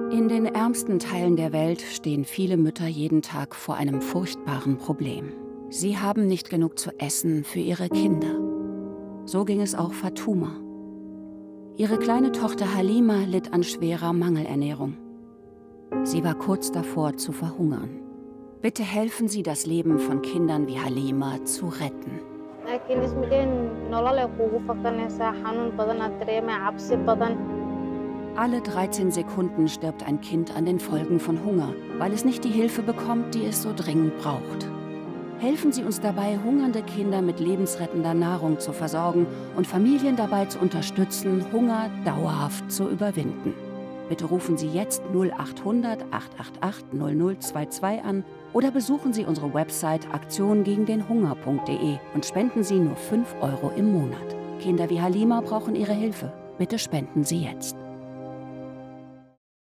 In den ärmsten Teilen der Welt stehen viele Mütter jeden Tag vor einem furchtbaren Problem. Sie haben nicht genug zu essen für ihre Kinder. So ging es auch Fatuma. Ihre kleine Tochter Halima litt an schwerer Mangelernährung. Sie war kurz davor zu verhungern. Bitte helfen Sie, das Leben von Kindern wie Halima zu retten. Alle 13 Sekunden stirbt ein Kind an den Folgen von Hunger, weil es nicht die Hilfe bekommt, die es so dringend braucht. Helfen Sie uns dabei, hungernde Kinder mit lebensrettender Nahrung zu versorgen und Familien dabei zu unterstützen, Hunger dauerhaft zu überwinden. Bitte rufen Sie jetzt 0800 888 0022 an oder besuchen Sie unsere Website aktiongegendenhunger.de und spenden Sie nur 5 € im Monat. Kinder wie Halima brauchen Ihre Hilfe. Bitte spenden Sie jetzt.